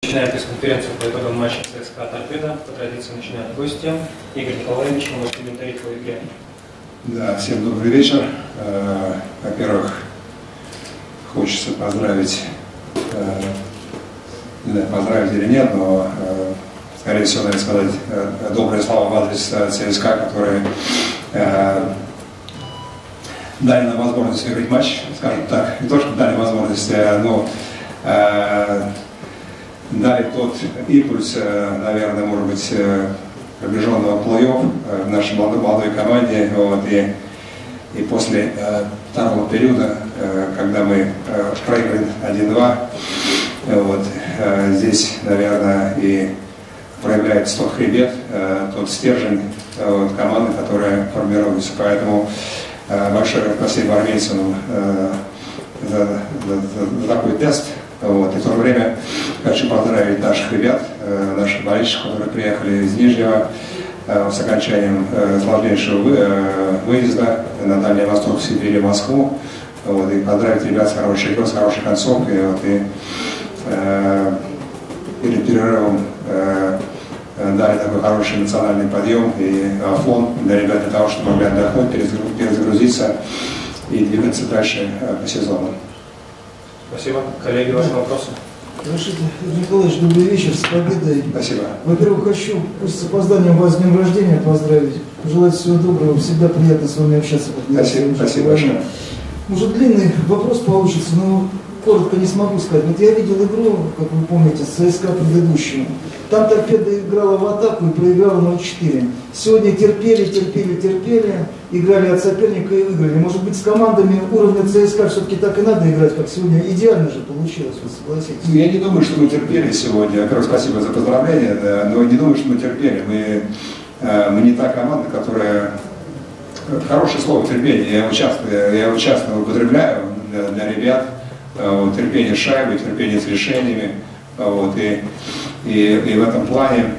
начинаем пресс-конференцию по итогам матча ЦСКА «Торпедо». По традиции начинают гости. Игорь Николаевич, вы можете комментарий по игре. Да, всем добрый вечер. Во-первых, хочется поздравить, не знаю, поздравить или нет, но, скорее всего, надо сказать добрые слова в адрес ЦСКА, которые дали нам возможность выиграть матч, скажем так, не то, что дали возможность, но дали тот импульс, наверное, может быть, приближенного плей-офф в нашей молодой команде. Вот, и после второго периода, когда мы проиграли 1-2, вот, здесь, наверное, и проявляется тот хребет, тот стержень вот, команды, которая формируется. Поэтому большое спасибо армейцам за такой тест. Вот. И в то же время хочу поздравить наших ребят, наших болельщиков, которые приехали из Нижнего с окончанием сложнейшего выезда на Дальний Восток, в Сибирь, в Москву. Вот. И поздравить ребят с хорошей игрой, с хорошей концовкой. Вот. И перед перерывом дали такой хороший национальный подъем и фон для ребят, для того, чтобы могли отдохнуть, перезагрузиться и двигаться дальше по сезону. Спасибо. Коллеги, ваши вопросы? Рашид Николаевич, добрый вечер, с победой. Спасибо. Во-первых, хочу с опозданием вас с днем рождения поздравить. Пожелать всего доброго, всегда приятно с вами общаться. Спасибо большое. Может, длинный вопрос получится, но коротко не смогу сказать. Вот я видел игру, как вы помните, с ЦСКА предыдущую. Там «Торпедо» играла в атаку и проиграла 0-4. Сегодня терпели, играли от соперника и выиграли. Может быть, с командами уровня ЦСКА все-таки так и надо играть, как сегодня. Идеально же получилось, вы согласитесь? Я не думаю, что мы терпели сегодня. Во-первых, спасибо за поздравления, да, но не думаю, что мы терпели. Мы не та команда, которая... Хорошее слово «терпение». Я его часто употребляю для ребят. Вот, терпение с шайбой, терпение с решениями. Вот, и в этом плане,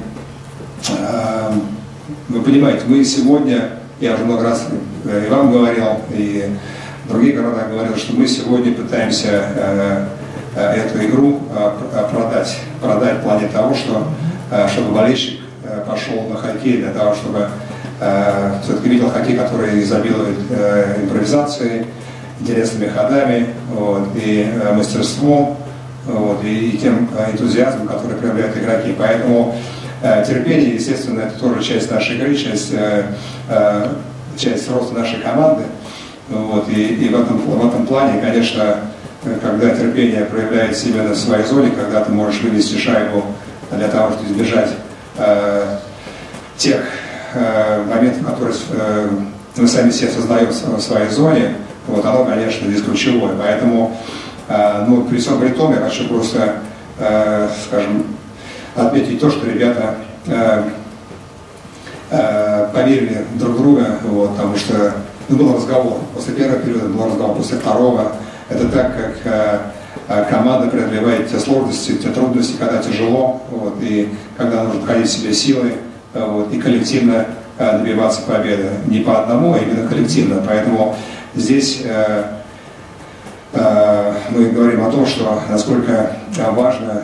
вы понимаете, мы сегодня, я уже много раз и вам говорил, и в других городах говорил, что мы сегодня пытаемся эту игру продать в плане того, чтобы болельщик пошел на хоккей, для того, чтобы все-таки видел хоккей, который изобилует импровизацией, интересными ходами, вот, и мастерством, вот, и тем энтузиазмом, который проявляют игроки. Поэтому терпение, естественно, это тоже часть нашей игры, часть роста нашей команды. Вот, и в этом плане, конечно, когда терпение проявляет себя на своей зоне, когда ты можешь вывести шайбу для того, чтобы избежать тех моментов, которые мы сами себе создаем в своей зоне, вот, оно, конечно, здесь ключевое. Поэтому, при всем при том, я хочу просто, скажем, отметить то, что ребята поверили друг в друга, вот, потому что был разговор. После первого периода был разговор, после второго. Это так, как команда преодолевает те сложности, те трудности, когда тяжело, вот, и когда нужно находить в себе силы, вот, и коллективно добиваться победы. Не по одному, а именно коллективно. Поэтому здесь мы говорим о том, что насколько важна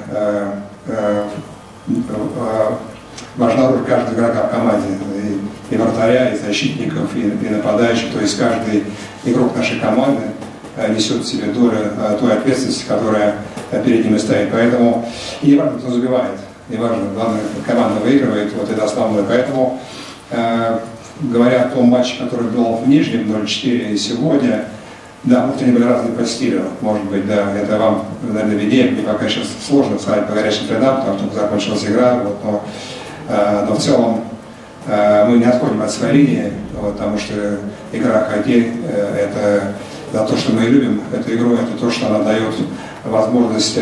роль каждого игрока в команде, и вратаря, и защитников, и нападающих. То есть каждый игрок нашей команды несет в себе долю той ответственности, которая перед ними стоит. Поэтому и не важно, кто забивает, не важно, главное, команда выигрывает, вот это основное. Поэтому, говоря о том матче, который был в Нижнем 0-4 и сегодня, да, может, они были разные по стилю, может быть, да, это вам, наверное, виднее, мне пока сейчас сложно сказать по горячим следам, потому что закончилась игра, вот, но в целом мы не отходим от своей линии, вот, потому что игра хоккей это то, что мы любим, эту игру, это то, что она дает возможность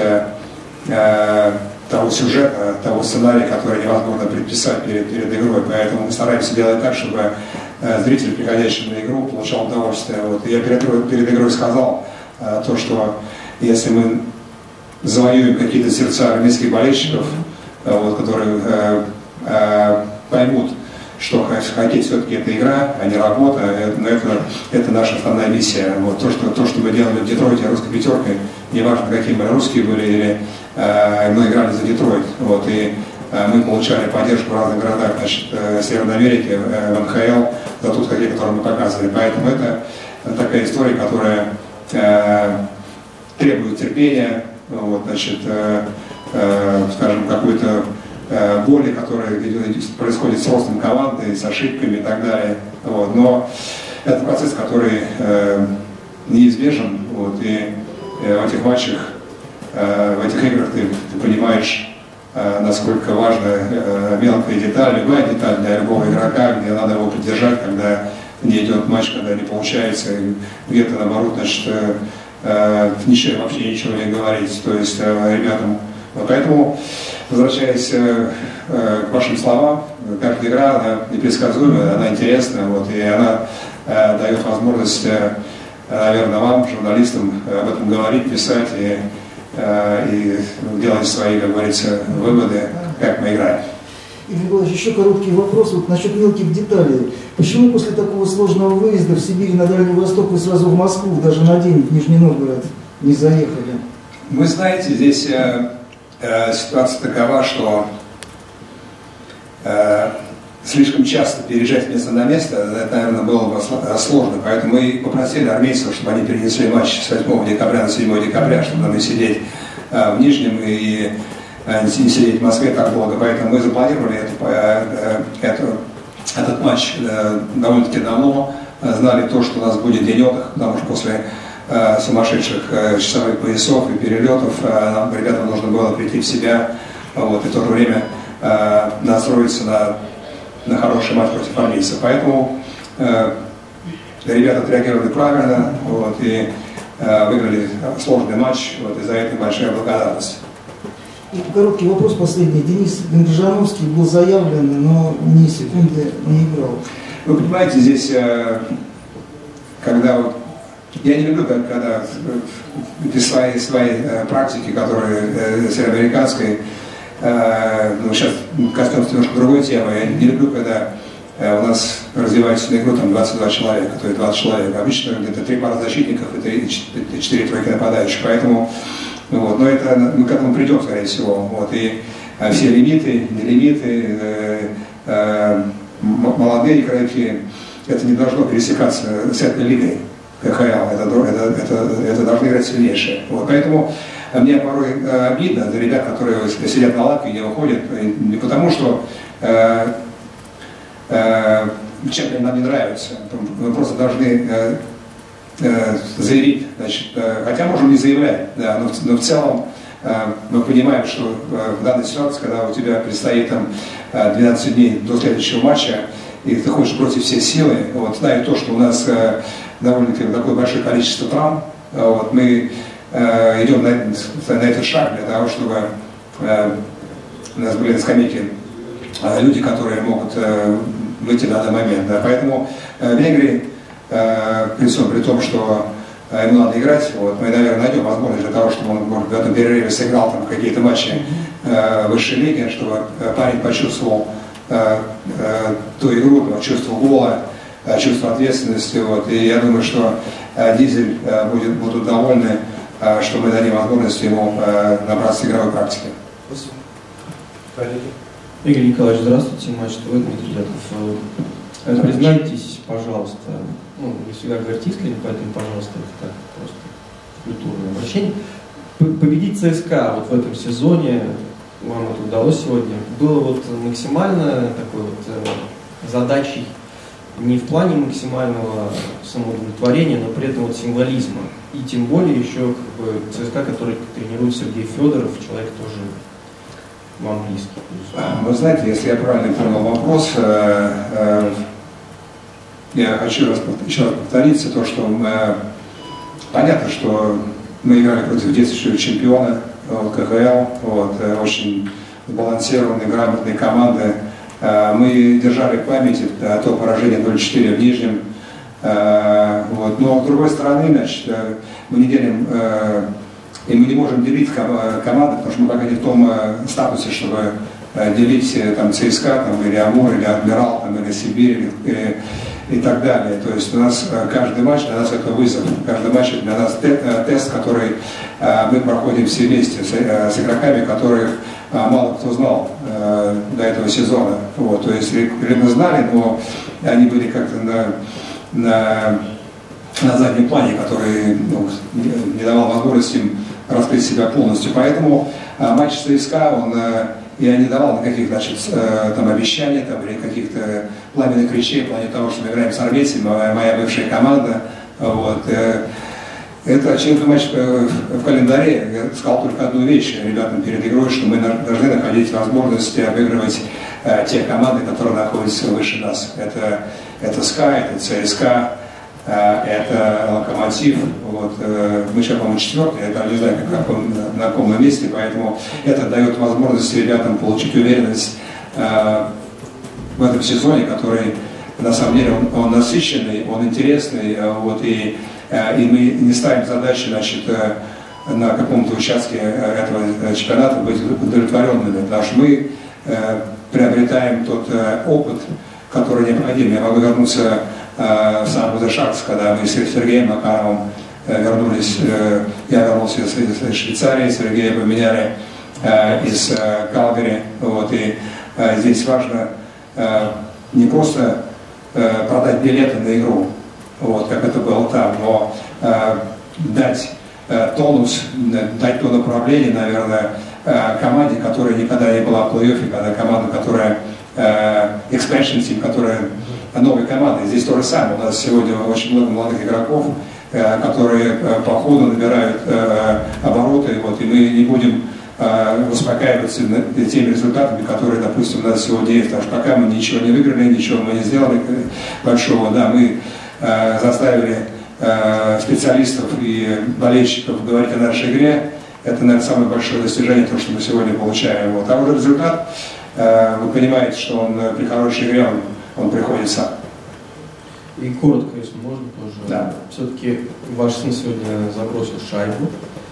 того сюжета, того сценария, который невозможно предписать перед игрой. Поэтому мы стараемся делать так, чтобы зритель, приходящий на игру, получал удовольствие. Вот. И я перед игрой сказал то, что если мы завоюем какие-то сердца армейских болельщиков, вот, которые поймут, что хоккей все-таки это игра, а не работа, но это наша основная миссия. Вот. То, что мы делали в Детройте русской пятеркой, неважно, какие мы русские были мы играли за Детройт, вот, и мы получали поддержку в разных городах, значит, Северной Америки, в НХЛ, за тот хоккей, который мы показывали. Поэтому это такая история, которая требует терпения, вот, значит, скажем, какой-то боли, которая происходит с ростом команды, с ошибками и так далее. Вот. Но это процесс, который неизбежен, вот, и в этих матчах, в этих играх ты понимаешь, насколько важна мелкая деталь, любая деталь для любого игрока, где надо его поддержать, когда не идет матч, когда не получается, где-то наоборот, значит, вообще ничего не говорить, то есть ребятам. Поэтому, возвращаясь к вашим словам, каждая игра, она непредсказуемая, она интересная, вот, и она дает возможность, наверное, вам, журналистам, об этом говорить, писать и делать свои, как говорится, выводы, как мы играем. Игорь Николаевич, еще короткий вопрос вот насчет мелких деталей. Почему после такого сложного выезда в Сибирь, на Дальний Восток вы сразу в Москву, даже на день в Нижний Новгород не заехали? Вы знаете, здесь ситуация такова, что слишком часто переезжать с места на место, это, наверное, было бы сложно. Поэтому мы попросили армейцев, чтобы они перенесли матч с 8 декабря на 7 декабря, чтобы нам не сидеть в Нижнем и не сидеть в Москве так долго. Поэтому мы запланировали этот матч довольно-таки давно, знали то, что у нас будет день отдыха, потому что после сумасшедших часовых поясов и перелетов нам, ребятам, нужно было прийти в себя, вот, и в то же время настроиться на хороший матч против армейцев. Поэтому ребята отреагировали правильно, вот, и выиграли сложный матч, вот, и за это большая благодарность. И короткий вопрос последний. Денис Генджановский был заявлен, но ни секунды не играл. Вы понимаете, здесь, когда вот, я не люблю, когда без своей практики, которые североамериканской, ну, сейчас коснемся немножко другой темы, я не люблю, когда у нас развивается на игру там 22 человека, то есть 20 человек. Обычно где-то 3 пары защитников и 4 тройки нападающих, поэтому, вот, но это, мы к этому придем, скорее всего, вот, и все лимиты, не лимиты, молодые игроки, это не должно пересекаться с этой лигой КХЛ, это должны играть сильнейшие. Вот, поэтому мне порой обидно за ребят, которые сидят на лавке и не выходят, не потому что чем-то нам не нравится, мы просто должны заявить, значит, хотя можем не заявлять, да, но в целом мы понимаем, что в данной ситуации, когда у тебя предстоит там 12 дней до следующего матча, и ты ходишь против всей силы, вот, зная то, что у нас довольно-таки такое большое количество травм, вот, мы идем на этот шаг для того, чтобы у нас были на скамейке люди, которые могут выйти в данный момент. Да. Поэтому Венгрии, при том, что ему надо играть, вот, мы, наверное, найдем возможность для того, чтобы он, может, в этом перерыве сыграл там какие-то матчи высшей лиги, чтобы парень почувствовал ту игру, чувство гола, чувство ответственности. Вот. И я думаю, что Дизель будут довольны, что мы дадим возможность ему набраться игровой практики. Коллеги. Игорь Николаевич, здравствуйте, Матч ТВ, Дмитрий Дятлов. Признайтесь, пожалуйста, ну, вы всегда говорите искренне, поэтому, пожалуйста, это так просто культурное обращение. Победить ЦСКА вот в этом сезоне, вам это удалось сегодня, было вот максимально такой вот задачей, не в плане максимального самоудовлетворения, но при этом вот символизма. И тем более еще как бы ЦСКА, который тренирует Сергей Федоров, человек тоже вам близкий. Вы знаете, если я правильно понял вопрос, я хочу еще раз повториться, то, что понятно, что мы играли против действующего чемпиона КХЛ, вот, очень сбалансированной, грамотной команды. Мы держали в памяти то поражение 0-4 в Нижнем. Вот. Но с другой стороны, значит, мы не делим, и мы не можем делить команды, потому что мы пока не в том статусе, чтобы делить там, ЦСКА, там, или Амур, или Адмирал, там, или Сибирь, и так далее. То есть у нас каждый матч для нас это вызов, каждый матч для нас тест, который мы проходим все вместе с игроками, которых мало кто знал до этого сезона. Вот, то есть мы знали, но они были как-то на заднем плане, который не давал возможности им раскрыть себя полностью. Поэтому матч с ЦСКА, я не давал никаких, значит, там, обещаний там, или каких-то пламенных речей в плане того, что мы играем с армейцами, моя бывшая команда. Вот. Это очередной матч в календаре. Я сказал только одну вещь ребятам перед игрой, что мы должны находить возможности обыгрывать те команды, которые находятся выше нас. Это СКА, это ЦСКА, это Локомотив. Вот. Мы сейчас, по-моему, 4-й, я не знаю, на каком мы месте, поэтому это дает возможность ребятам получить уверенность в этом сезоне, который на самом деле он насыщенный, он интересный, вот, и мы не ставим задачи, значит, на каком-то участке этого чемпионата быть удовлетворенными, потому что мы приобретаем тот опыт, который необходим. Я могу вернуться в Сан-Хозе-Шаркс, когда мы с Сергеем Макаровым вернулись, я вернулся из Швейцарии, Сергея поменяли из Калгари, вот, и здесь важно не просто продать билеты на игру, вот, как это было там, но дать тонус, дать то направление, наверное, команде, которая никогда не была в плей-оффе, когда команда, которая expansion team, которая новая команда. Здесь то же самое. У нас сегодня очень много молодых игроков, которые по ходу набирают обороты, вот, и мы не будем успокаиваться теми результатами, которые, допустим, у нас сегодня есть. Потому что пока мы ничего не выиграли, ничего мы не сделали большого, да, мы заставили специалистов и болельщиков говорить о нашей игре. Это, наверное, самое большое достижение, то, что мы сегодня получаем. Вот. А уже результат, вы понимаете, что он при хорошей игре, он приходит сам. И коротко, если можно, тоже. Да. Все-таки ваш сын сегодня забросил шайбу.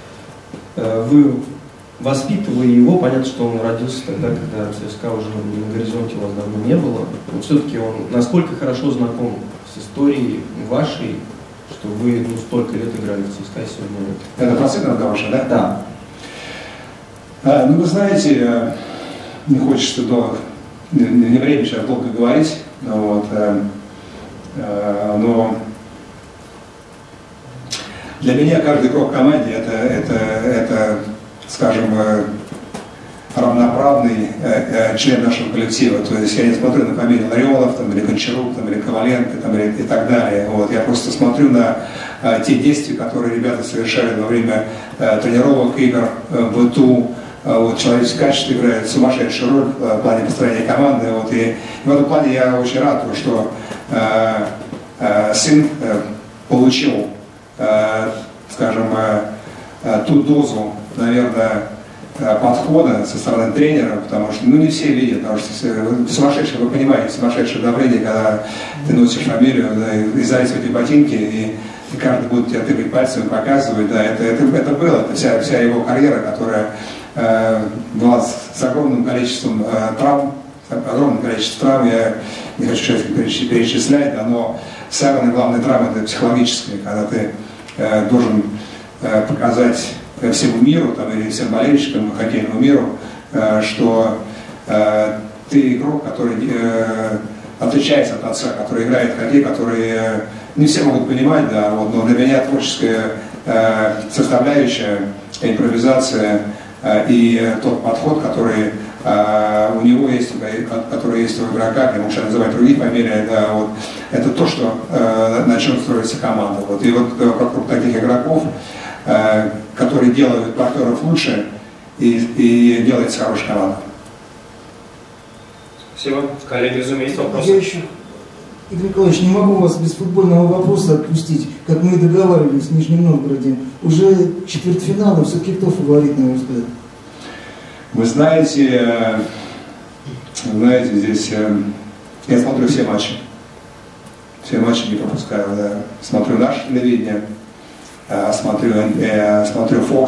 Вы воспитывали его, понятно, что он родился тогда, когда ЦСКА уже на горизонте у вас давно не было. Но все-таки он насколько хорошо знаком с историей вашей, что вы столько лет играли в ЦСКА сегодня. Это про сына Гауша, да? Да. Ну, вы знаете, не хочется не время сейчас долго говорить, вот, но для меня каждый игрок в команде это, скажем, равноправный член нашего коллектива. То есть я не смотрю на фамилию Ларионов, там, или Гончарук, там, или Коваленко, там, и так далее. Вот. Я просто смотрю на те действия, которые ребята совершают во время тренировок, игр, в быту. Вот, человеческое качество играет сумасшедшую роль в плане построения команды. Вот, и в этом плане я очень рад, что сын получил, скажем, ту дозу, наверное, подхода со стороны тренера, потому что, не все видят, потому что сумасшедшее, вы понимаете, сумасшедшее давление, когда ты носишь фамилию, да, и зайцы в эти ботинки, и каждый будет тебя тыкать пальцем и показывать, да, это было, это вся его карьера, которая была с огромным количеством травм, я не хочу сейчас перечислять, да, но самая главная травма это психологическая, когда ты должен показать всему миру там, или всем болельщикам, хоккейному миру, что ты игрок, который отличается от отца, который играет в хоккей, который не все могут понимать, да, вот, но для меня творческая составляющая, импровизация и тот подход, который у него есть, который есть у игрока, я могу сейчас называть другие фамилии, да, вот, это то, что, на чем строится команда. Вот. И вот вокруг таких игроков, которые делают партнеров лучше, и делается хорошая команда. Спасибо. Коллеги, разумеется, вопросы. Я еще, Игорь Николаевич, не могу вас без футбольного вопроса отпустить, как мы и договаривались в Нижнем Новгороде. Уже четвертьфинал, все-таки кто фаворит, на мой взгляд? Вы знаете, здесь я смотрю все матчи. Все матчи не пропускаю. Да. Смотрю наше телевидение, смотрю Fox,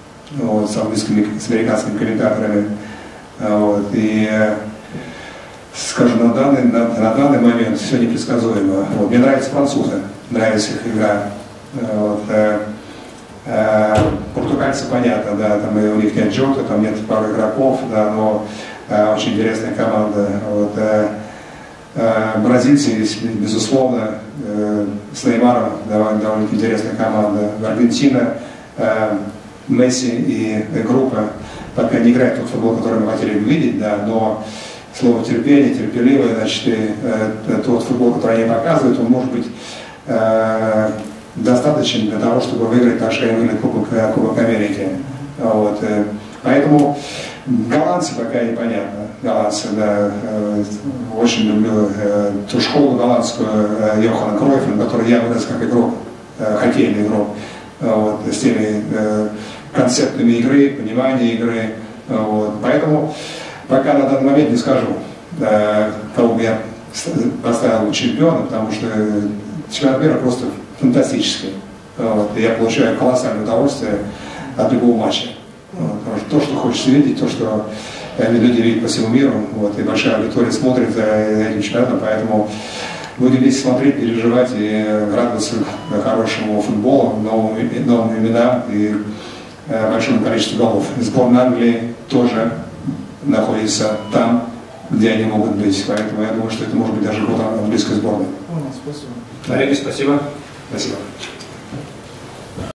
вот, с американскими комментаторами. Вот, и скажем, на данный момент все непредсказуемо. Вот. Мне нравятся французы, нравится их игра. Вот. Португальцы, понятно, да, там у них нет Джота, там нет пару игроков, да, но очень интересная команда. Вот. Бразильцы, безусловно, с Неймаром довольно интересная команда. Аргентина, Месси и группа пока не играет тот футбол, который мы хотели бы видеть, да, но слово терпение, терпеливое, значит, и тот футбол, который они показывают, он может быть достаточен для того, чтобы выиграть так, что они выиграли Кубок Америки. Вот. Поэтому голландцы пока непонятно. Голландцы, да, очень люблю ту школу голландскую Йохана Кройфа, который я вырос как игрок, хоккейный игрок, вот, с теми концептами игры, пониманием игры. Вот. Поэтому пока на данный момент не скажу, кого бы я поставил чемпиона, потому что чемпионат мира просто фантастический. Вот. И я получаю колоссальное удовольствие от любого матча. Вот. То, что хочется видеть, то, что люди видят по всему миру, вот. И большая аудитория смотрит за этим чемпионатом, поэтому будем вместе смотреть, переживать и радоваться хорошему футболу, новым именам и большому количеству голов. Сборная Англии тоже находится там, где они могут быть. Поэтому я думаю, что это может быть даже год английской сборной. Спасибо. Коллеги, спасибо. Спасибо.